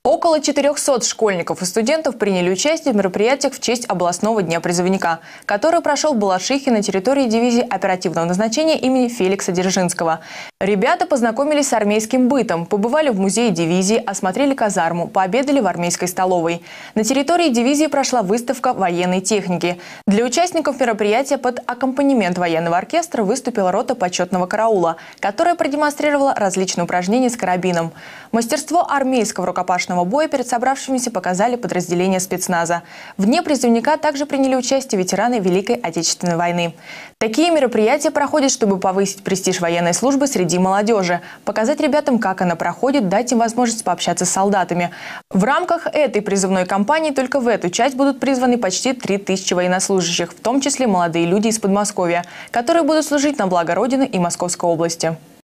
Около 400 школьников и студентов приняли участие в мероприятиях в честь областного дня призывника, который прошел в Балашихе на территории дивизии оперативного назначения имени Феликса Дзержинского. Ребята познакомились с армейским бытом, побывали в музее дивизии, осмотрели казарму, пообедали в армейской столовой. На территории дивизии прошла выставка военной техники. Для участников мероприятия под аккомпанемент военного оркестра выступила рота почетного караула, которая продемонстрировала различные упражнения с карабином. Мастерство армейского рукопашного боя перед собравшимися показали подразделения спецназа. В дне призывника также приняли участие ветераны Великой Отечественной войны. Такие мероприятия проходят, чтобы повысить престиж военной службы среди молодежи, показать ребятам, как она проходит, дать им возможность пообщаться с солдатами. В рамках этой призывной кампании только в эту часть будут призваны почти 3000 военнослужащих, в том числе молодые люди из Подмосковья, которые будут служить на благо Родины и Московской области.